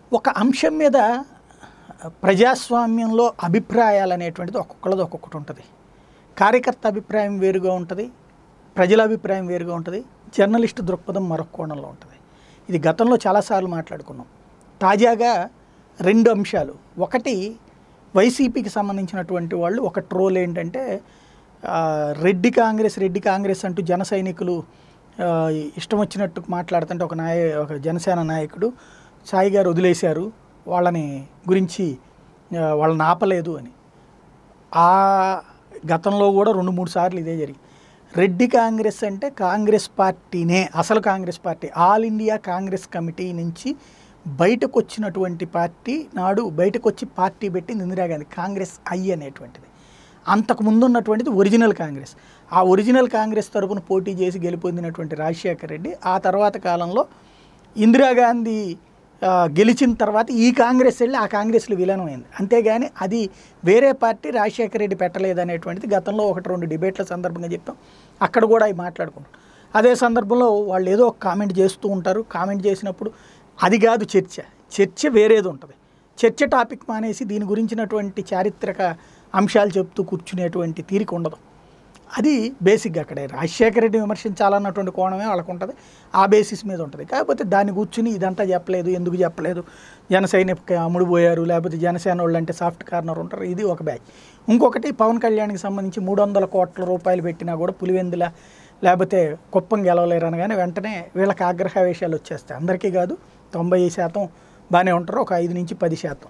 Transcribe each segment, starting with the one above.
ఒక అంశం మీద ప్రజాస్వామ్యంలో అభిప్రాయాలు అనేటువంటిది ఒక్కొక్కళ్ళది ఒక్కొక్కటి ఉంటుంది. కార్యకర్త అభిప్రాయం వేరుగా ఉంటుంది, ప్రజల అభిప్రాయం వేరుగా ఉంటుంది, జర్నలిస్టు దృక్పథం మరొక కోణంలో ఉంటుంది. ఇది గతంలో చాలాసార్లు మాట్లాడుకున్నాం. తాజాగా రెండు అంశాలు. ఒకటి, వైసీపీకి సంబంధించినటువంటి వాళ్ళు ఒక ట్రోల్ ఏంటంటే రెడ్డి కాంగ్రెస్ అంటూ జన సైనికులు ఇష్టం వచ్చినట్టు మాట్లాడుతుంటే ఒక జనసేన నాయకుడు సాయి గారు వదిలేశారు వాళ్ళని గురించి, వాళ్ళని ఆపలేదు అని. ఆ గతంలో కూడా 2-3 సార్లు ఇదే జరిగింది. రెడ్డి కాంగ్రెస్ అంటే కాంగ్రెస్ పార్టీనే, అసలు Congress party, all India Congress committee నుంచి బయటకు వచ్చినటువంటి పార్టీ. నాడు బయటకు వచ్చి పార్టీ పెట్టింది ఇందిరాగాంధీ, కాంగ్రెస్ ఐ అనేటువంటిది. అంతకు ముందు ఉన్నటువంటిది ఒరిజినల్ కాంగ్రెస్. ఆ ఒరిజినల్ కాంగ్రెస్ తరపున పోటీ చేసి గెలుపొందినటువంటి రాజశేఖర రెడ్డి ఆ తర్వాత కాలంలో ఇందిరాగాంధీ గెలిచిన తర్వాత ఈ కాంగ్రెస్ వెళ్ళి ఆ కాంగ్రెస్లో విలీనమైంది. అంతేగాని అది వేరే పార్టీ రాజశేఖర రెడ్డి పెట్టలేదనేటువంటిది గతంలో 1-2 డిబేట్ల సందర్భంగా చెప్పాం. అక్కడ కూడా అవి మాట్లాడుకుంటాం. అదే సందర్భంలో వాళ్ళు ఏదో ఒక కామెంట్ చేస్తూ ఉంటారు. కామెంట్ చేసినప్పుడు అది కాదు చర్చ వేరేది ఉంటుంది. చర్చ టాపిక్ మానేసి దీని గురించినటువంటి చారిత్రక అంశాలు చెప్తూ కూర్చునేటువంటి తీరిక ఉండదు. అది బేసిక్గా అక్కడే రాజశేఖర రెడ్డి విమర్శించాలన్నటువంటి కోణమే వాళ్ళకు ఉంటుంది. ఆ బేసిస్ మీద ఉంటుంది. కాకపోతే దాన్ని కూర్చుని ఇదంతా చెప్పలేదు, ఎందుకు చెప్పలేదు, జనసైనిక అమ్ముడుపోయారు, లేకపోతే జనసేన వాళ్ళు అంటే సాఫ్ట్ కార్నర్ ఉంటారు, ఇది ఒక బ్యాచ్. ఇంకొకటి, పవన్ కళ్యాణ్కి సంబంధించి 300 కోట్ల రూపాయలు పెట్టినా కూడా పులివెందుల లేకపోతే కుప్పం గెలవలేరు అనగానే వెంటనే వీళ్ళకి ఆగ్రహావేశాలు వచ్చేస్తాయి. అందరికీ కాదు, 90% బాగానే ఉంటారు, ఒక 5-10%.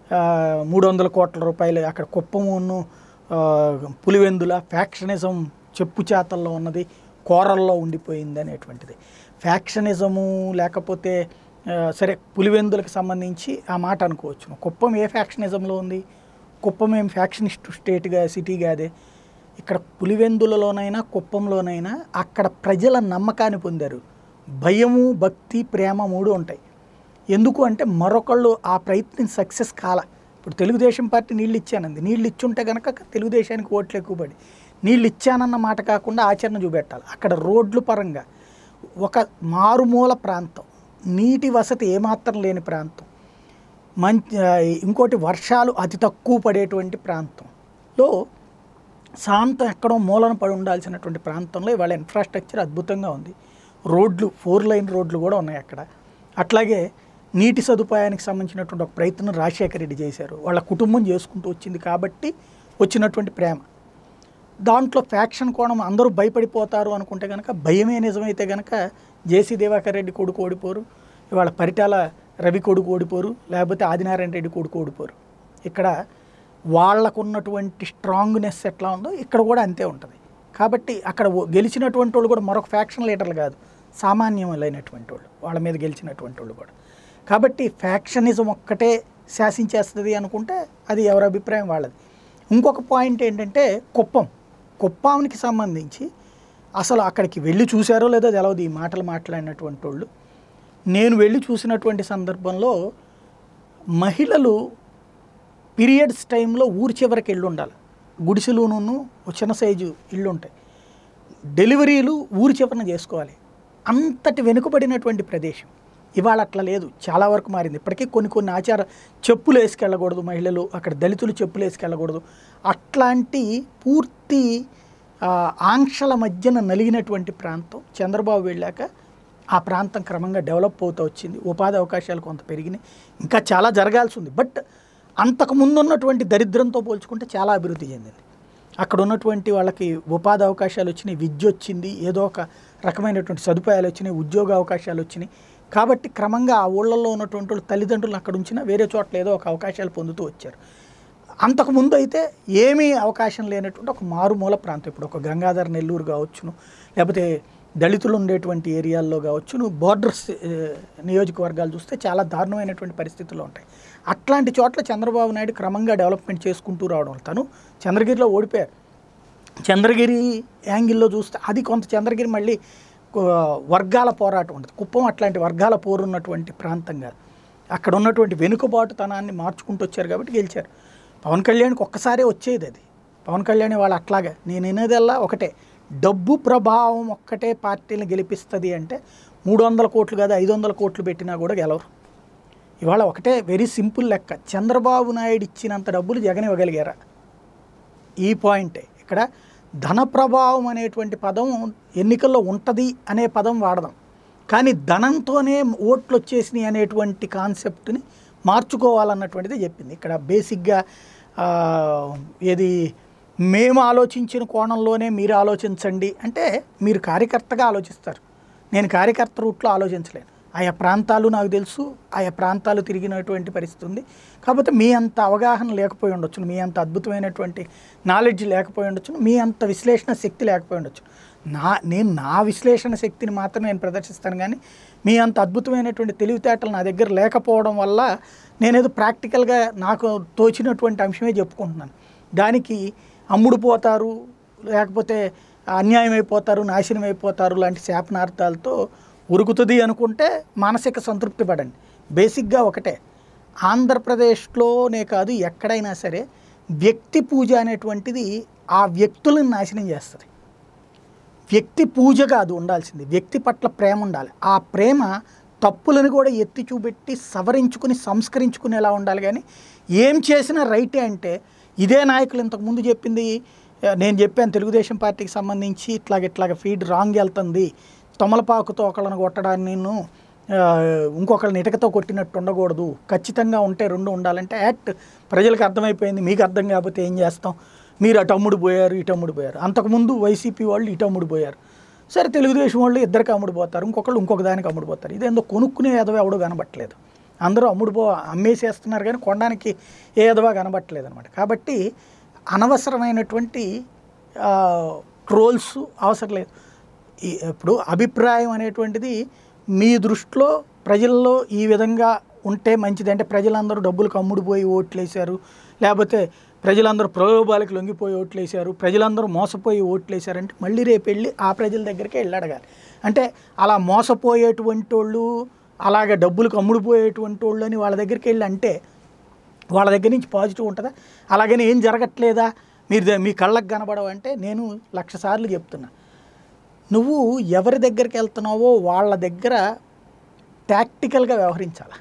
300 కోట్ల రూపాయలు అక్కడ కుప్పమును పులివెందుల ఫ్యాక్షనిజం చెప్పు చేతల్లో ఉన్నది, కోరల్లో ఉండిపోయింది అనేటువంటిది. ఫ్యాక్షనిజము లేకపోతే సరే పులివెందులకు సంబంధించి ఆ మాట అనుకోవచ్చు. కుప్పం ఏ ఫ్యాక్షనిజంలో ఉంది? కుప్పం ఏం ఫ్యాక్షనిస్ట్ సిటీ కాదే. ఇక్కడ పులివెందులలోనైనా కుప్పంలోనైనా అక్కడ ప్రజల నమ్మకాన్ని పొందారు. భయము, భక్తి, ప్రేమ 3 ఉంటాయి. ఎందుకు అంటే మరొకళ్ళు ఆ ప్రయత్నం సక్సెస్ కాల. ఇప్పుడు తెలుగుదేశం పార్టీ నీళ్ళు ఇచ్చానంది, నీళ్ళు ఇచ్చుంటే కనుక తెలుగుదేశానికి ఓట్లు ఎక్కువ పడి, నీళ్ళు ఇచ్చానన్న మాట కాకుండా ఆచరణ చూపెట్టాలి. అక్కడ రోడ్లు పరంగా ఒక మారుమూల ప్రాంతం, నీటి వసతి ఏమాత్రం లేని ప్రాంతం, ఇంకోటి వర్షాలు అతి తక్కువ పడేటువంటి ప్రాంతంలో, శాంతం ఎక్కడో మూలన పడి ఉండాల్సినటువంటి ప్రాంతంలో ఇవాళ ఇన్ఫ్రాస్ట్రక్చర్ అద్భుతంగా ఉంది. రోడ్లు 4 లైన్ రోడ్లు కూడా ఉన్నాయి అక్కడ. అట్లాగే నీటి సదుపాయానికి సంబంధించినటువంటి ఒక ప్రయత్నం రాజశేఖర రెడ్డి చేశారు. వాళ్ళ కుటుంబం చేసుకుంటూ వచ్చింది కాబట్టి వచ్చినటువంటి ప్రేమ. దాంట్లో ఫ్యాక్షన్ కోణం అందరూ భయపడిపోతారు అనుకుంటే కనుక, భయమే నిజమైతే కనుక జేసీ దివాకర్ రెడ్డి కొడుకు ఓడిపోరు, ఇవాళ పరిటాల రవి కొడుకు ఓడిపోరు, లేకపోతే ఆదినారాయణ రెడ్డి కొడుకు ఓడిపోరు. ఇక్కడ వాళ్ళకు ఉన్నటువంటి స్ట్రాంగ్నెస్ ఎట్లా ఉందో ఇక్కడ కూడా అంతే ఉంటుంది. కాబట్టి అక్కడ గెలిచినటువంటి వాళ్ళు కూడా మరొక ఫ్యాక్షన్ లీడర్లు కాదు, సామాన్యమైనటువంటి వాళ్ళు, వాళ్ళ మీద గెలిచినటువంటి వాళ్ళు కూడా. కాబట్టి ఫ్యాక్షనిజం ఒక్కటే శాసించేస్తుంది అనుకుంటే అది ఎవరి అభిప్రాయం వాళ్ళది. ఇంకొక పాయింట్ ఏంటంటే కుప్పానికి సంబంధించి అసలు అక్కడికి వెళ్ళి చూశారో లేదో తెలవదు ఈ మాటలు మాట్లాడినటువంటి వాళ్ళు. నేను వెళ్ళి చూసినటువంటి సందర్భంలో మహిళలు పీరియడ్స్ టైంలో ఊరి చివరికి ఇళ్ళు ఉండాలి, గుడిసెలును చిన్న సైజు ఇళ్ళు ఉంటాయి, డెలివరీలు ఊరి చివరన చేసుకోవాలి. అంతటి వెనుకబడినటువంటి ప్రదేశం. ఇవాళ అట్లా లేదు, చాలా వరకు మారింది. ఇప్పటికీ కొన్ని ఆచార చెప్పులు వేసుకెళ్ళకూడదు మహిళలు, అక్కడ దళితులు చెప్పులు వేసుకెళ్ళకూడదు, అట్లాంటి పూర్తి ఆంక్షల మధ్యన నలిగినటువంటి ప్రాంతం. చంద్రబాబు వెళ్ళాక ఆ ప్రాంతం క్రమంగా డెవలప్ అవుతూ వచ్చింది, ఉపాధి అవకాశాలు కొంత పెరిగినాయి, ఇంకా చాలా జరగాల్సి ఉంది. బట్ అంతకుముందు ఉన్నటువంటి దరిద్రంతో పోల్చుకుంటే చాలా అభివృద్ధి చెందింది. అక్కడ ఉన్నటువంటి వాళ్ళకి ఉపాధి అవకాశాలు వచ్చినాయి, విద్య వచ్చింది, ఏదో ఒక రకమైనటువంటి సదుపాయాలు వచ్చినాయి, ఉద్యోగ అవకాశాలు వచ్చినాయి. కాబట్టి క్రమంగా ఆ ఊళ్ళల్లో ఉన్నటువంటి వాళ్ళు తల్లిదండ్రులు అక్కడ ఉంచినా వేరే చోట్ల ఏదో ఒక అవకాశాలు పొందుతూ వచ్చారు. అంతకుముందు అయితే ఏమీ అవకాశం లేనటువంటి ఒక మారుమూల ప్రాంతం. ఇప్పుడు ఒక గంగాధర నెల్లూరు కావచ్చును, లేకపోతే దళితులు ఉండేటువంటి ఏరియాల్లో కావచ్చును, బోర్డర్స్ నియోజకవర్గాలు చూస్తే చాలా దారుణమైనటువంటి పరిస్థితులు ఉంటాయి. అట్లాంటి చోట్ల చంద్రబాబు నాయుడు క్రమంగా డెవలప్మెంట్ చేసుకుంటూ రావడం. తను చంద్రగిరిలో ఓడిపోయారు. చంద్రగిరి యాంగిల్లో చూస్తే అది కొంత చంద్రగిరి మళ్ళీ వర్గాల పోరాటం ఉంటుంది. కుప్పం అట్లాంటి వర్గాల పోరు ఉన్నటువంటి ప్రాంతం కాదు. అక్కడ ఉన్నటువంటి వెనుకబాటుతనాన్ని మార్చుకుంటూ వచ్చారు కాబట్టి గెలిచారు. పవన్ కళ్యాణ్కి ఒక్కసారే వచ్చేది అది. పవన్ కళ్యాణ్ వాళ్ళు అట్లాగా, నేను వినేదల్లా ఒకటే, డబ్బు ప్రభావం ఒక్కటే పార్టీని గెలిపిస్తుంది అంటే 300 కోట్లు కాదు 500 కోట్లు పెట్టినా కూడా గెలవరు. ఇవాళ ఒకటే వెరీ సింపుల్ లెక్క, చంద్రబాబు నాయుడు ఇచ్చినంత డబ్బులు జగన్ ఇవ్వగలిగారా? ఈ పాయింటే ఇక్కడ. ధన ప్రభావం అనేటువంటి పదం ఎన్నికల్లో ఉంటుంది అనే పదం వాడదాం, కానీ ధనంతోనే ఓట్లు వచ్చేసినాయి అనేటువంటి కాన్సెప్ట్ని మార్చుకోవాలన్నటువంటిది చెప్పింది ఇక్కడ. బేసిక్గా ఏది మేము ఆలోచించిన కోణంలోనే మీరు ఆలోచించండి అంటే మీరు కార్యకర్తగా ఆలోచిస్తారు, నేను కార్యకర్త రూట్లో ఆలోచించలేను. ఆయా ప్రాంతాలు నాకు తెలుసు, ఆయా ప్రాంతాలు తిరిగినటువంటి పరిస్థితి ఉంది. కాకపోతే మీ అంత అవగాహన లేకపోయి ఉండొచ్చు, మీ అంత అద్భుతమైనటువంటి నాలెడ్జ్ లేకపోయి ఉండొచ్చు, మీ అంత విశ్లేషణ శక్తి లేకపోయి ఉండొచ్చు. నేను నా విశ్లేషణ శక్తిని మాత్రం నేను ప్రదర్శిస్తాను, కానీ మీ అంత అద్భుతమైనటువంటి తెలివితేటలు నా దగ్గర లేకపోవడం వల్ల నేనేదో ప్రాక్టికల్గా నాకు తోచినటువంటి అంశమే చెప్పుకుంటున్నాను. దానికి అమ్ముడు పోతారు, లేకపోతే అన్యాయం అయిపోతారు, నాశనం అయిపోతారు లాంటి శాపనార్థాలతో ఉరుకుతుంది అనుకుంటే మానసిక సంతృప్తి పడండి. బేసిక్గా ఒకటే, ఆంధ్రప్రదేశ్లోనే కాదు ఎక్కడైనా సరే వ్యక్తి పూజ అనేటువంటిది ఆ వ్యక్తులను నాశనం చేస్తుంది. వ్యక్తి పూజ కాదు ఉండాల్సింది, వ్యక్తి పట్ల ప్రేమ ఉండాలి. ఆ ప్రేమ తప్పులను కూడా ఎత్తి చూపెట్టి సవరించుకుని సంస్కరించుకునేలా ఉండాలి. కానీ ఏం చేసినా రైటే అంటే ఇదే నాయకులు ఇంతకుముందు చెప్పింది నేను చెప్పాను, తెలుగుదేశం పార్టీకి సంబంధించి ఇట్లాగ ఫీడ్ రాంగ్ వెళ్తుంది, తొమలపాకుతో ఒకళ్ళని కొట్టడాన్ని నేను ఇంకొకళ్ళని ఇటకతో కొట్టినట్టు ఉండకూడదు, ఖచ్చితంగా ఉంటే రెండు ఉండాలంటే యాక్ట్ ప్రజలకు అర్థమైపోయింది. మీకు అర్థం కాకపోతే ఏం చేస్తాం, మీరు అటు అమ్ముడు పోయారు, ఇటు అమ్ముడు పోయారు. అంతకుముందు వైసీపీ వాళ్ళు ఇటు అమ్ముడు పోయారు, సరే తెలుగుదేశం వాళ్ళు ఇద్దరికి అమ్ముడు పోతారు, ఇంకొకళ్ళు ఇంకొక దానికి అమ్ముడు పోతారు. ఇదేందో కొనుక్కునే ఎదవ ఎవడో కనబట్టలేదు, అందరూ అమ్మేసేస్తున్నారు కానీ కొనడానికి ఏ ఎదవా కనబట్టలేదు అనమాట. కాబట్టి అనవసరమైనటువంటి ట్రోల్స్ అవసరం లేదు. ఇప్పుడు అభిప్రాయం అనేటువంటిది మీ దృష్టిలో ప్రజల్లో ఈ విధంగా ఉంటే మంచిది, అంటే ప్రజలందరూ డబ్బులకు అమ్ముడుపోయి ఓట్లేశారు, లేకపోతే ప్రజలందరూ ప్రలోభాలకు లొంగిపోయి ఓట్లేశారు, ప్రజలందరూ మోసపోయి ఓట్లేశారంటే మళ్ళీ రేపు వెళ్ళి ఆ ప్రజల దగ్గరికే వెళ్ళి అడగాలి. అంటే అలా మోసపోయేటువంటి వాళ్ళు, అలాగే డబ్బులకు అమ్ముడుపోయేటువంటి వాళ్ళు అని వాళ్ళ దగ్గరికి వెళ్ళి అంటే వాళ్ళ దగ్గర నుంచి పాజిటివ్ ఉంటుందా? అలాగని ఏం జరగట్లేదా, మీ కళ్ళకు కనబడవంటే నేను 1,00,000 సార్లు చెప్తున్నా, నువ్వు ఎవరి దగ్గరికి వెళ్తున్నావో వాళ్ళ దగ్గర టాక్టికల్గా వ్యవహరించాలి.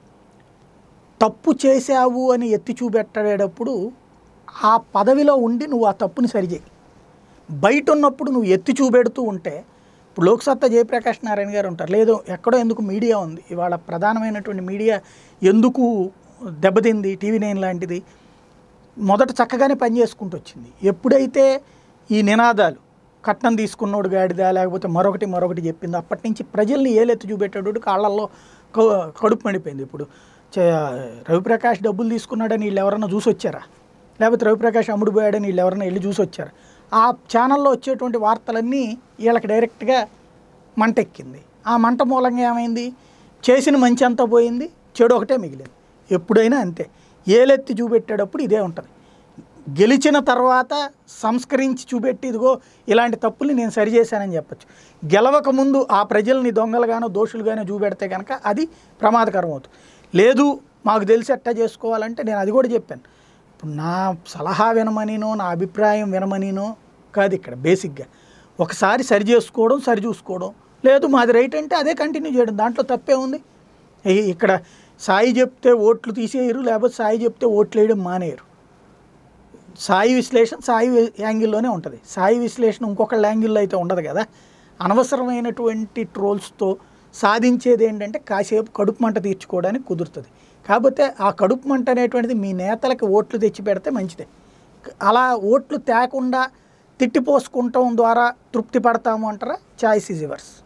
తప్పు చేశావు అని ఎత్తి చూపెట్టేటప్పుడు ఆ పదవిలో ఉండి నువ్వు ఆ తప్పుని సరిచేయి. బయట ఉన్నప్పుడు నువ్వు ఎత్తి చూపెడుతూ ఉంటే, ఇప్పుడు లోక్సత్తా జయప్రకాష్ నారాయణ గారు ఉంటారు, లేదు ఎక్కడో ఎందుకు మీడియా ఉంది, ఇవాళ ప్రధానమైనటువంటి మీడియా ఎందుకు దెబ్బతింది, TV9 లాంటిది మొదట చక్కగానే పనిచేసుకుంటూ వచ్చింది. ఎప్పుడైతే ఈ నినాదాలు కట్నం తీసుకున్నోడు గాడిదా లేకపోతే మరొకటి చెప్పింది, అప్పటి నుంచి ప్రజల్ని ఏలెత్తి చూపెట్టేటోడు కాళ్ళల్లో కడుపు మండిపోయింది. ఇప్పుడు రవిప్రకాష్ డబ్బులు తీసుకున్నాడని వీళ్ళు ఎవరన్నా చూసి వచ్చారా, లేకపోతే రవిప్రకాష్ అమ్ముడుపోయాడని వీళ్ళు ఎవరన్నా వెళ్ళి చూసి వచ్చారా? ఆ ఛానల్లో వచ్చేటువంటి వార్తలన్నీ వీళ్ళకి డైరెక్ట్గా మంటెక్కింది. ఆ మంట మూలంగా ఏమైంది, చేసిన మంచి అంతా పోయింది, చెడు ఒకటే మిగిలింది. ఎప్పుడైనా అంతే, ఏలెత్తి చూపెట్టేటప్పుడు ఇదే ఉంటుంది. గెలిచిన తర్వాత సంస్కరించి చూపెట్టి ఇదిగో ఇలాంటి తప్పుల్ని నేను సరిచేశానని చెప్పచ్చు. గెలవక ముందు ఆ ప్రజల్ని దొంగలుగానో దోషులుగానో చూపెడితే కనుక అది ప్రమాదకరం అవుతుంది. లేదు మాకు తెలిసి ఎట్టా చేసుకోవాలంటే నేను అది కూడా చెప్పాను. ఇప్పుడు నా సలహా వినమనినో నా అభిప్రాయం వినమనినో కాదు, ఇక్కడ బేసిక్గా ఒకసారి సరి చేసుకోవడం, సరి చూసుకోవడం, లేదు మాది రైట్ అంటే అదే కంటిన్యూ చేయడం, దాంట్లో తప్పే ఉంది. ఇక్కడ సాయి చెప్తే ఓట్లు తీసేయరు, లేకపోతే సాయి చెప్తే ఓట్లు వేయడం మానేయరు. సాయి విశ్లేషణ సాయి యాంగిల్లోనే ఉంటుంది, సాయి విశ్లేషణ ఇంకొకళ్ళ యాంగిల్లో అయితే ఉండదు కదా. అనవసరమైనటువంటి ట్రోల్స్తో సాధించేది ఏంటంటే కాసేపు కడుపు మంట తీర్చుకోవడానికి కుదురుతుంది. కాకపోతే ఆ కడుపు మంట అనేటువంటిది మీ నేతలకు ఓట్లు తెచ్చి పెడితే మంచిదే. అలా ఓట్లు తేకుండా తిట్టిపోసుకుంటాం ద్వారా తృప్తి పడతాము అంటారా? Choice is yours.